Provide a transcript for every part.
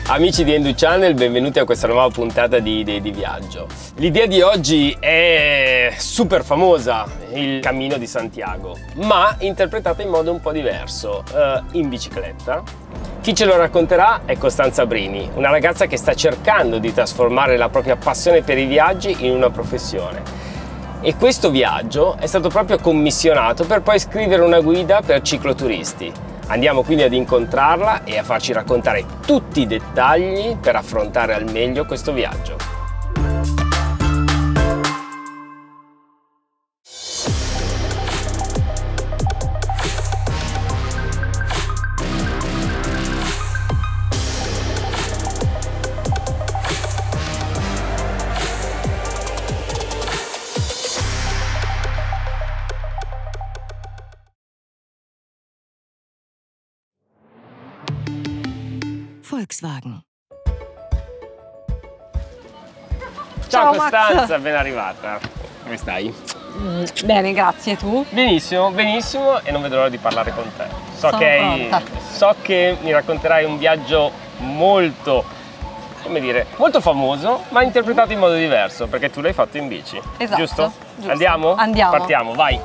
Amici di Endu Channel, benvenuti a questa nuova puntata di Idee di Viaggio. L'idea di oggi è super famosa, il Cammino di Santiago, ma interpretata in modo un po' diverso, in bicicletta. Chi ce lo racconterà è Costanza Brini, una ragazza che sta cercando di trasformare la propria passione per i viaggi in una professione. E questo viaggio è stato proprio commissionato per poi scrivere una guida per cicloturisti. Andiamo quindi ad incontrarla e a farci raccontare tutti i dettagli per affrontare al meglio questo viaggio. Volkswagen. Ciao Max. Costanza, ben arrivata. Come stai? Bene, grazie. Tu? Benissimo, benissimo, e non vedo l'ora di parlare con te. Sono pronta. So che mi racconterai un viaggio molto, come dire, molto famoso, ma interpretato in modo diverso, perché tu l'hai fatto in bici. Esatto, Giusto? giusto. Andiamo? Andiamo. Partiamo, vai.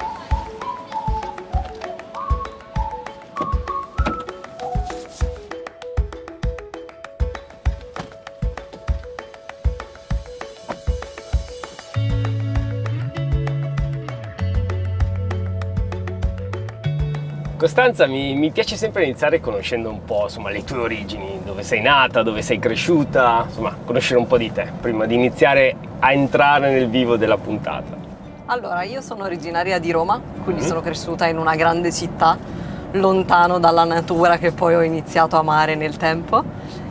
Costanza, mi piace sempre iniziare conoscendo un po', insomma, le tue origini, dove sei nata, dove sei cresciuta, insomma, conoscere un po' di te, prima di iniziare a entrare nel vivo della puntata. Allora, io sono originaria di Roma, quindi sono cresciuta in una grande città, lontano dalla natura che poi ho iniziato a amare nel tempo.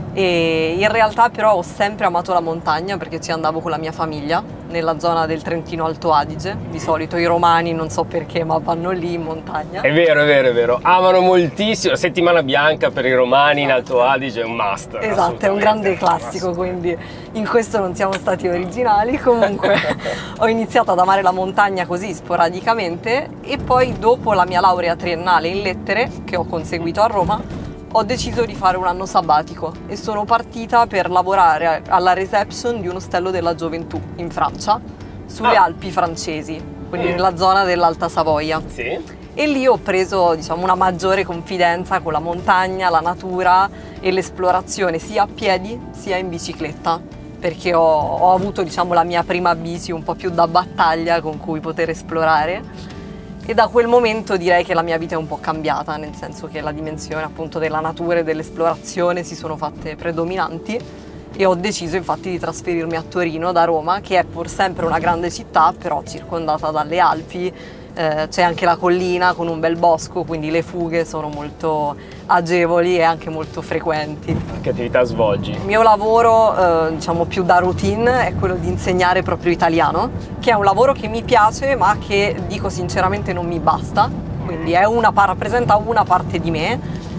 E in realtà però ho sempre amato la montagna perché ci andavo con la mia famiglia nella zona del Trentino Alto Adige. Di solito i romani, non so perché, ma vanno lì in montagna. È vero, è vero, è vero. Amano moltissimo. La settimana bianca per i romani in Alto Adige è un must. Esatto, è un grande classico, quindi in questo non siamo stati originali. Comunque ho iniziato ad amare la montagna così sporadicamente e poi dopo la mia laurea triennale in lettere, che ho conseguito a Roma, ho deciso di fare un anno sabbatico e sono partita per lavorare alla reception di un ostello della gioventù in Francia, sulle Alpi francesi, quindi nella zona dell'Alta Savoia. Sì. E lì ho preso, diciamo, una maggiore confidenza con la montagna, la natura e l'esplorazione sia a piedi sia in bicicletta, perché ho avuto, diciamo, la mia prima bici un po' più da battaglia con cui poter esplorare. E da quel momento direi che la mia vita è un po' cambiata, nel senso che la dimensione appunto della natura e dell'esplorazione si sono fatte predominanti e ho deciso infatti di trasferirmi a Torino da Roma, che è pur sempre una grande città, però circondata dalle Alpi, c'è anche la collina con un bel bosco, quindi le fughe sono molto agevoli e anche molto frequenti. Che attività svolgi? Il mio lavoro, diciamo più da routine, è quello di insegnare proprio italiano, che è un lavoro che mi piace ma che, dico sinceramente, non mi basta, quindi rappresenta una parte di me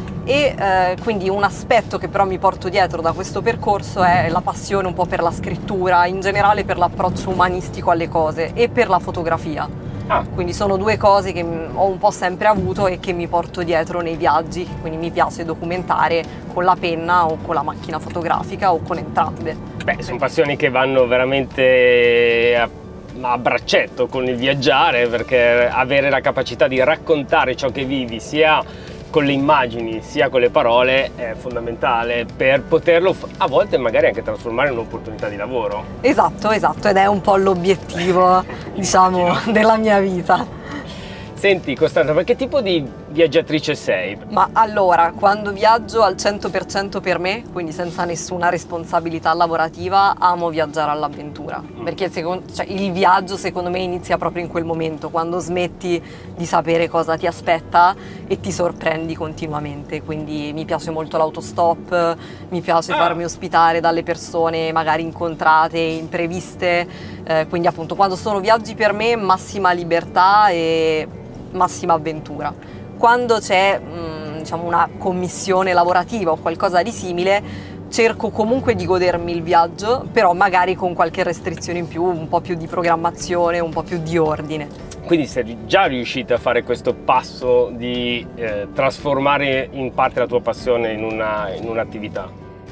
e quindi un aspetto che però mi porto dietro da questo percorso è la passione un po' per la scrittura, in generale per l'approccio umanistico alle cose e per la fotografia. Quindi sono due cose che ho un po' sempre avuto e che mi porto dietro nei viaggi, quindi mi piace documentare con la penna o con la macchina fotografica o con entrambe. Beh, sono passioni che vanno veramente a braccetto con il viaggiare, perché avere la capacità di raccontare ciò che vivi sia con le immagini sia con le parole è fondamentale per poterlo a volte magari anche trasformare in un'opportunità di lavoro. Esatto, ed è un po' l'obiettivo, diciamo, della mia vita. Senti Costanza, ma che tipo di viaggiatrice sei? Ma allora, quando viaggio al 100% per me, quindi senza nessuna responsabilità lavorativa, amo viaggiare all'avventura, perché il viaggio secondo me inizia proprio in quel momento, quando smetti di sapere cosa ti aspetta e ti sorprendi continuamente, quindi mi piace molto l'autostop, mi piace farmi ospitare dalle persone magari incontrate, impreviste, quindi appunto quando sono viaggi per me massima libertà e massima avventura. Quando c'è diciamo una commissione lavorativa o qualcosa di simile, cerco comunque di godermi il viaggio, però magari con qualche restrizione in più, un po' più di programmazione, un po' più di ordine. Quindi sei già riuscita a fare questo passo di trasformare in parte la tua passione in un'attività?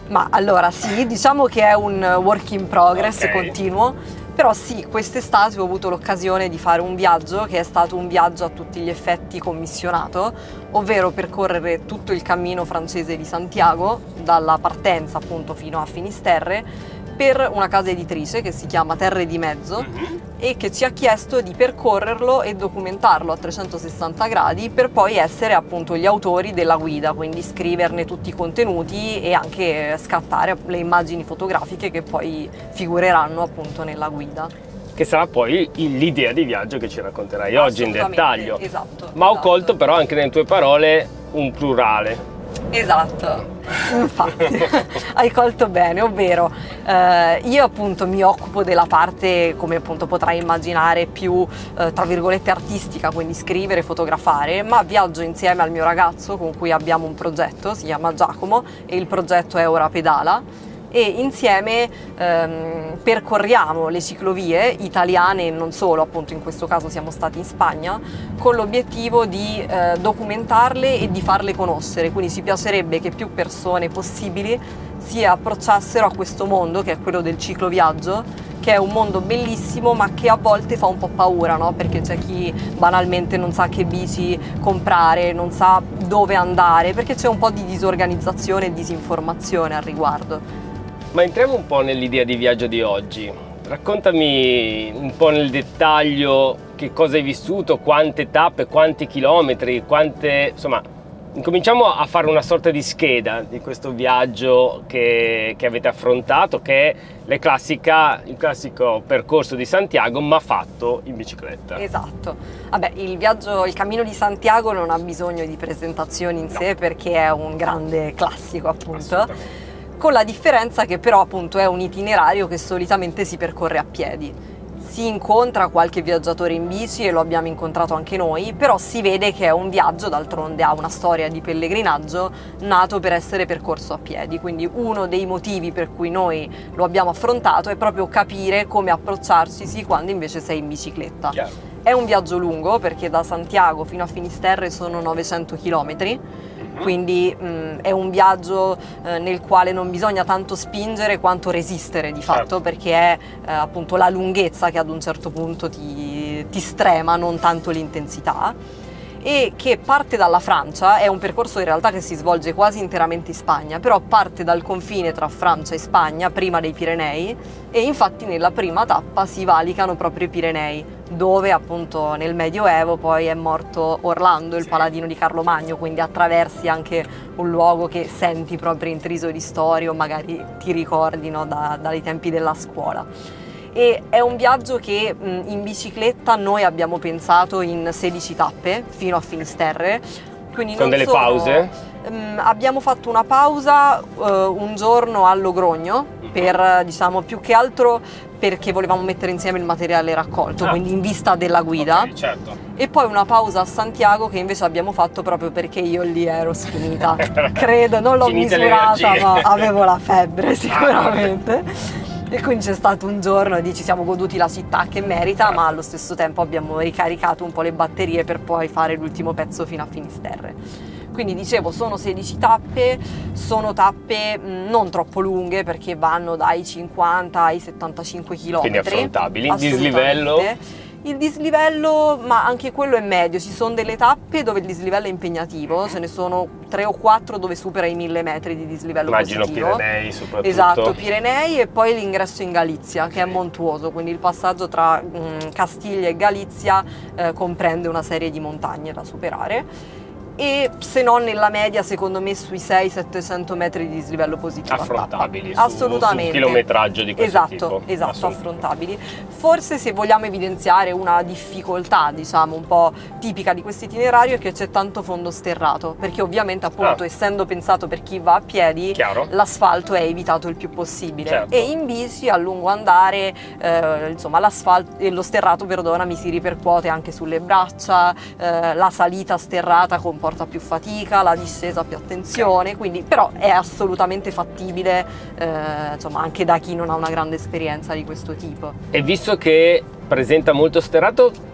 Ma allora sì, diciamo che è un work in progress Ok. continuo, però sì, quest'estate ho avuto l'occasione di fare un viaggio che è stato un viaggio a tutti gli effetti commissionato, ovvero percorrere tutto il cammino francese di Santiago, dalla partenza appunto fino a Finisterre, per una casa editrice che si chiama Terre di Mezzo e che ci ha chiesto di percorrerlo e documentarlo a 360 gradi per poi essere appunto gli autori della guida, quindi scriverne tutti i contenuti e anche scattare le immagini fotografiche che poi figureranno appunto nella guida. Che sarà poi l'idea di viaggio che ci racconterai oggi in Assolutamente, dettaglio. esatto, Ma ho esatto. colto però anche nelle tue parole un plurale. Esatto, infatti hai colto bene, ovvero io appunto mi occupo della parte, come appunto potrai immaginare, più tra virgolette artistica, quindi scrivere, fotografare, ma viaggio insieme al mio ragazzo con cui abbiamo un progetto, si chiama Giacomo e il progetto è Ora Pedala e insieme percorriamo le ciclovie italiane e non solo, appunto in questo caso siamo stati in Spagna, con l'obiettivo di documentarle e di farle conoscere, quindi ci piacerebbe che più persone possibili si approcciassero a questo mondo che è quello del cicloviaggio, che è un mondo bellissimo ma che a volte fa un po' paura, no? Perché c'è chi banalmente non sa che bici comprare, non sa dove andare, perché c'è un po' di disorganizzazione e disinformazione al riguardo. Ma entriamo un po' nell'idea di viaggio di oggi. Raccontami un po' nel dettaglio che cosa hai vissuto, quante tappe, quanti chilometri, insomma, incominciamo a fare una sorta di scheda di questo viaggio che avete affrontato, che è il classico percorso di Santiago, ma fatto in bicicletta. Esatto. Vabbè, il Cammino di Santiago non ha bisogno di presentazioni in sé perché è un grande classico, appunto. Assolutamente. Con la differenza che però appunto è un itinerario che solitamente si percorre a piedi. Si incontra qualche viaggiatore in bici e lo abbiamo incontrato anche noi, però si vede che è un viaggio, d'altronde ha una storia di pellegrinaggio, nato per essere percorso a piedi, quindi uno dei motivi per cui noi lo abbiamo affrontato è proprio capire come approcciarci quando invece sei in bicicletta. Chiaro. È un viaggio lungo perché da Santiago fino a Finisterre sono 900 km, quindi è un viaggio nel quale non bisogna tanto spingere quanto resistere di fatto, Certo. perché è appunto la lunghezza che ad un certo punto ti strema, non tanto l'intensità, e che parte dalla Francia. È un percorso in realtà che si svolge quasi interamente in Spagna, però parte dal confine tra Francia e Spagna, prima dei Pirenei, e infatti nella prima tappa si valicano proprio i Pirenei, dove appunto nel Medioevo poi è morto Orlando, il paladino di Carlo Magno, quindi attraversi anche un luogo che senti proprio intriso di storia o magari ti ricordi, no, dai tempi della scuola. E è un viaggio che in bicicletta noi abbiamo pensato in 16 tappe fino a Finisterre, quindi Con delle pause? Abbiamo fatto una pausa un giorno a Logrogno per, diciamo, più che altro perché volevamo mettere insieme il materiale raccolto, quindi in vista della guida. Ok, certo. E poi una pausa a Santiago che invece abbiamo fatto proprio perché io lì ero sfinita. Credo, non l'ho Finite le misurata, energie. ma avevo la febbre sicuramente. E quindi c'è stato un giorno di ci siamo goduti la città che merita, ma allo stesso tempo abbiamo ricaricato un po' le batterie per poi fare l'ultimo pezzo fino a Finisterre. Quindi dicevo, sono 16 tappe, sono tappe non troppo lunghe perché vanno dai 50 ai 75 km. Quindi affrontabili. Assolutamente. Dislivello? Il dislivello, ma anche quello è medio, ci sono delle tappe dove il dislivello è impegnativo, ce ne sono 3 o 4 dove supera i 1000 metri di dislivello Immagino positivo. Pirenei soprattutto. Esatto, Pirenei e poi l'ingresso in Galizia che è montuoso, quindi il passaggio tra Castiglia e Galizia comprende una serie di montagne da superare. E se non nella media secondo me sui 600-700 metri di dislivello positivo Affrontabili, a tappa. Assolutamente. su un chilometraggio di questo tipo. Esatto, Assolutamente. affrontabili. Forse se vogliamo evidenziare una difficoltà, diciamo, un po' tipica di questo itinerario è che c'è tanto fondo sterrato, perché ovviamente appunto essendo pensato per chi va a piedi, Chiaro. l'asfalto è evitato il più possibile. Certo. E in bici a lungo andare, insomma, l'asfalto e lo sterrato, perdonami, si ripercuote anche sulle braccia, la salita sterrata comporta più fatica, la discesa più attenzione, quindi però è assolutamente fattibile, insomma, anche da chi non ha una grande esperienza di questo tipo. E visto che presenta molto sterrato,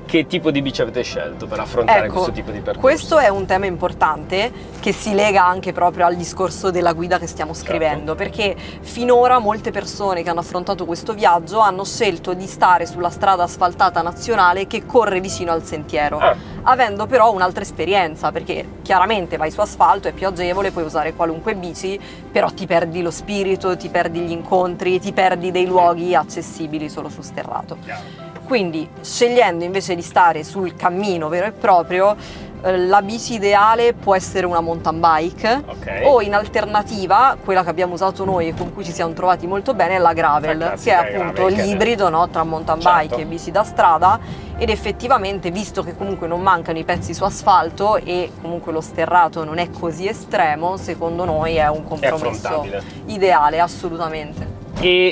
che tipo di bici avete scelto per affrontare Ecco, questo tipo di percorso? questo è un tema importante che si lega anche proprio al discorso della guida che stiamo scrivendo, perché finora molte persone che hanno affrontato questo viaggio hanno scelto di stare sulla strada asfaltata nazionale che corre vicino al sentiero, avendo però un'altra esperienza, perché chiaramente vai su asfalto, è più agevole, puoi usare qualunque bici, però ti perdi lo spirito, ti perdi gli incontri, ti perdi dei luoghi accessibili solo su sterrato. Quindi, scegliendo invece di stare sul cammino vero e proprio, la bici ideale può essere una mountain bike, o in alternativa, quella che abbiamo usato noi e con cui ci siamo trovati molto bene, è la gravel, che è appunto l'ibrido, no, tra mountain bike e bici da strada, ed effettivamente, visto che comunque non mancano i pezzi su asfalto e comunque lo sterrato non è così estremo, secondo noi è un compromesso ideale, assolutamente. E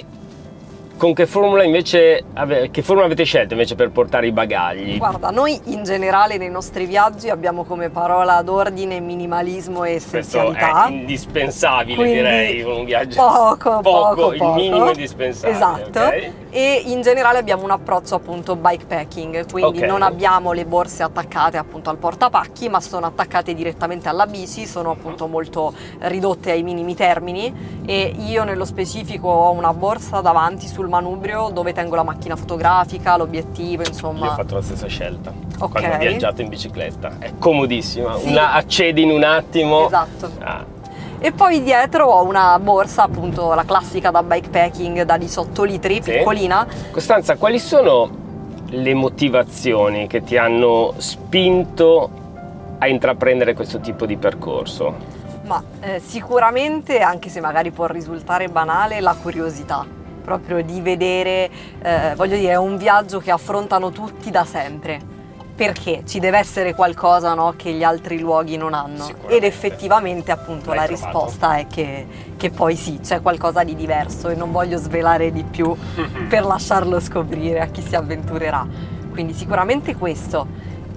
con che formula invece, che formula avete scelto invece per portare i bagagli? Guarda, noi in generale nei nostri viaggi abbiamo come parola d'ordine minimalismo e essenzialità. Questo è indispensabile, quindi direi, con un viaggio. Poco, il minimo indispensabile. Esatto. Okay? E in generale abbiamo un approccio appunto bikepacking, quindi non abbiamo le borse attaccate appunto al portapacchi, ma sono attaccate direttamente alla bici, sono appunto molto ridotte ai minimi termini, e io nello specifico ho una borsa davanti sul manubrio dove tengo la macchina fotografica, l'obiettivo, insomma. Io ho fatto la stessa scelta quando ho viaggiato in bicicletta, è comodissima, accedi in un attimo. Esatto. E poi dietro ho una borsa, appunto la classica da bikepacking da 18 litri, piccolina. Costanza, quali sono le motivazioni che ti hanno spinto a intraprendere questo tipo di percorso? Ma sicuramente, anche se magari può risultare banale, la curiosità, proprio di vedere, voglio dire, è un viaggio che affrontano tutti da sempre. Perché ci deve essere qualcosa, no, che gli altri luoghi non hanno, ed effettivamente appunto la risposta è che poi sì, c'è qualcosa di diverso, e non voglio svelare di più per lasciarlo scoprire a chi si avventurerà. Quindi sicuramente questo,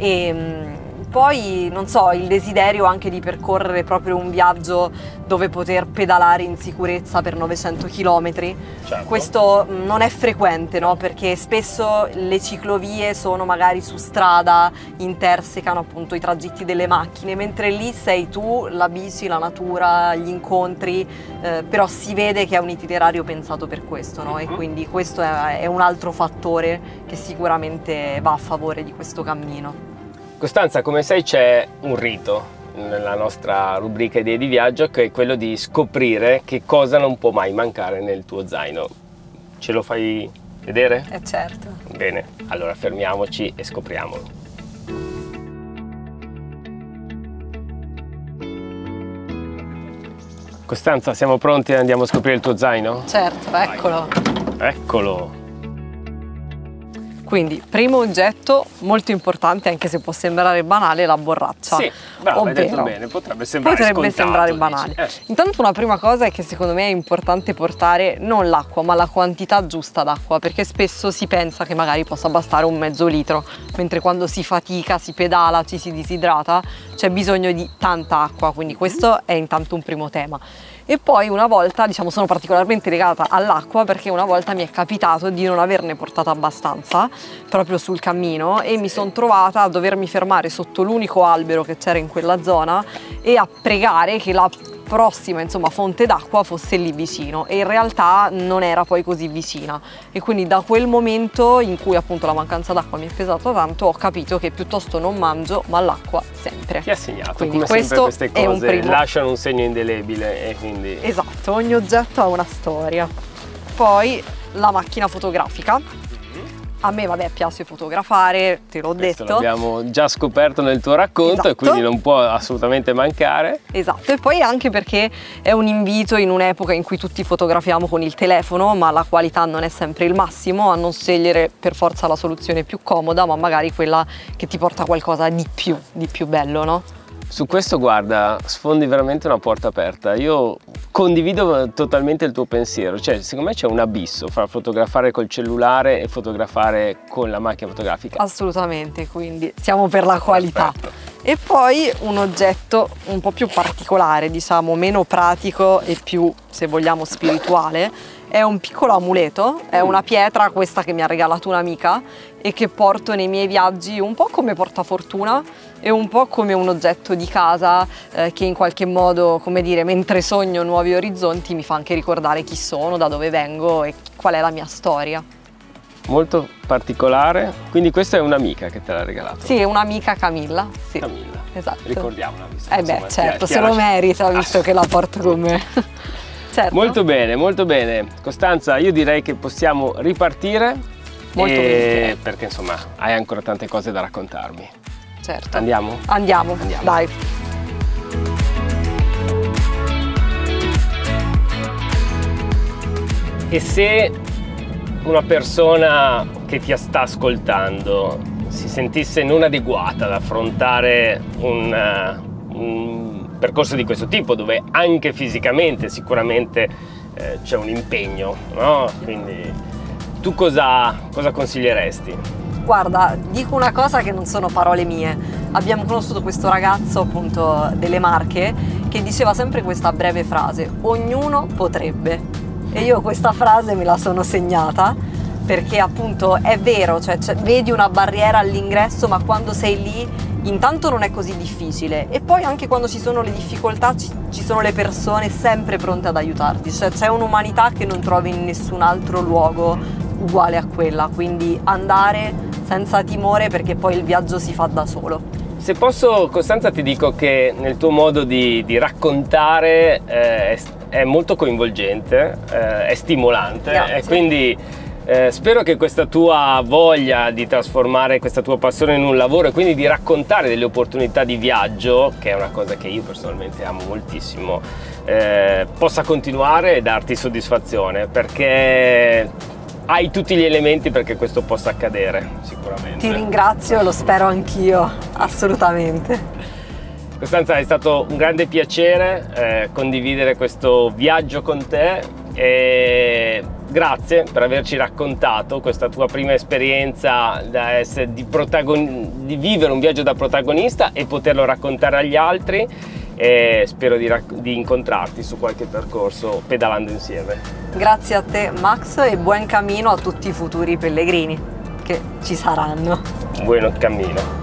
e poi non so, il desiderio anche di percorrere proprio un viaggio dove poter pedalare in sicurezza per 900 km. Questo non è frequente, no? Perché spesso le ciclovie sono magari su strada, intersecano appunto i tragitti delle macchine, mentre lì sei tu, la bici, la natura, gli incontri, però si vede che è un itinerario pensato per questo, no? E quindi questo è un altro fattore che sicuramente va a favore di questo cammino. Costanza, come sai c'è un rito nella nostra rubrica idee di viaggio, che è quello di scoprire che cosa non può mai mancare nel tuo zaino. Ce lo fai vedere? Certo. Bene, allora fermiamoci e scopriamolo. Costanza, siamo pronti e andiamo a scoprire il tuo zaino? Certo, eccolo. Eccolo. Quindi, primo oggetto molto importante, anche se può sembrare banale, la borraccia. Sì, bravo, hai detto bene, potrebbe sembrare banale. Intanto una prima cosa è che secondo me è importante portare non l'acqua, ma la quantità giusta d'acqua, perché spesso si pensa che magari possa bastare un mezzo litro, mentre quando si fatica, si pedala, ci si disidrata, c'è bisogno di tanta acqua, quindi questo è intanto un primo tema. E poi una volta, diciamo, sono particolarmente legata all'acqua perché una volta mi è capitato di non averne portata abbastanza proprio sul cammino, e mi sono trovata a dovermi fermare sotto l'unico albero che c'era in quella zona e a pregare che la prossima, insomma, fonte d'acqua fosse lì vicino, e in realtà non era poi così vicina, e quindi da quel momento in cui appunto la mancanza d'acqua mi è pesata tanto, ho capito che piuttosto non mangio, ma l'acqua sempre. Ti ha segnato, quindi come questo sempre queste cose lasciano un segno indelebile, e quindi... Esatto, ogni oggetto ha una storia. Poi la macchina fotografica. A me, vabbè, piace fotografare, te l'ho detto. L'abbiamo già scoperto nel tuo racconto, e quindi non può assolutamente mancare. Esatto, e poi anche perché è un invito, in un'epoca in cui tutti fotografiamo con il telefono, ma la qualità non è sempre il massimo, a non scegliere per forza la soluzione più comoda, ma magari quella che ti porta qualcosa di più bello, no? Su questo, guarda, sfondi veramente una porta aperta. Io condivido totalmente il tuo pensiero, cioè secondo me c'è un abisso fra fotografare col cellulare e fotografare con la macchina fotografica. Assolutamente, quindi siamo per la qualità. Perfetto. E poi un oggetto un po' più particolare, diciamo, meno pratico e più, se vogliamo, spirituale. È un piccolo amuleto, è una pietra questa che mi ha regalato un'amica e che porto nei miei viaggi un po' come portafortuna e un po' come un oggetto di casa che in qualche modo, come dire, mentre sogno nuovi orizzonti mi fa anche ricordare chi sono, da dove vengo e qual è la mia storia. Molto particolare, quindi questa è un'amica che te l'ha regalato? Sì, è un'amica, Camilla. Sì. Camilla, esatto. Ricordiamola. Certo, se lo merita visto che la porto con me. Certo. Molto bene, molto bene. Costanza, io direi che possiamo ripartire. Molto bene. Perché insomma hai ancora tante cose da raccontarmi. Certo. Andiamo? Andiamo, dai. E se una persona che ti sta ascoltando si sentisse non adeguata ad affrontare un percorso di questo tipo, dove anche fisicamente sicuramente c'è un impegno, no? Quindi tu cosa consiglieresti? Guarda, dico una cosa che non sono parole mie. Abbiamo conosciuto questo ragazzo appunto delle Marche che diceva sempre questa breve frase: ognuno potrebbe. E io questa frase me la sono segnata perché appunto è vero, cioè vedi una barriera all'ingresso, ma quando sei lì intanto non è così difficile e poi anche quando ci sono le difficoltà ci sono le persone sempre pronte ad aiutarti, cioè c'è un'umanità che non trovi in nessun altro luogo uguale a quella, quindi andare senza timore perché poi il viaggio si fa da solo. Se posso, Costanza, ti dico che nel tuo modo di raccontare è molto coinvolgente, è stimolante. Grazie. E quindi spero che questa tua voglia di trasformare questa tua passione in un lavoro e quindi di raccontare delle opportunità di viaggio, che è una cosa che io personalmente amo moltissimo, possa continuare e darti soddisfazione, perché hai tutti gli elementi perché questo possa accadere, sicuramente. Ti ringrazio, lo spero anch'io, assolutamente. Costanza, è stato un grande piacere condividere questo viaggio con te e grazie per averci raccontato questa tua prima esperienza di vivere un viaggio da protagonista e poterlo raccontare agli altri, e spero di incontrarti su qualche percorso pedalando insieme. Grazie a te Max e buon cammino a tutti i futuri pellegrini che ci saranno. Buon cammino.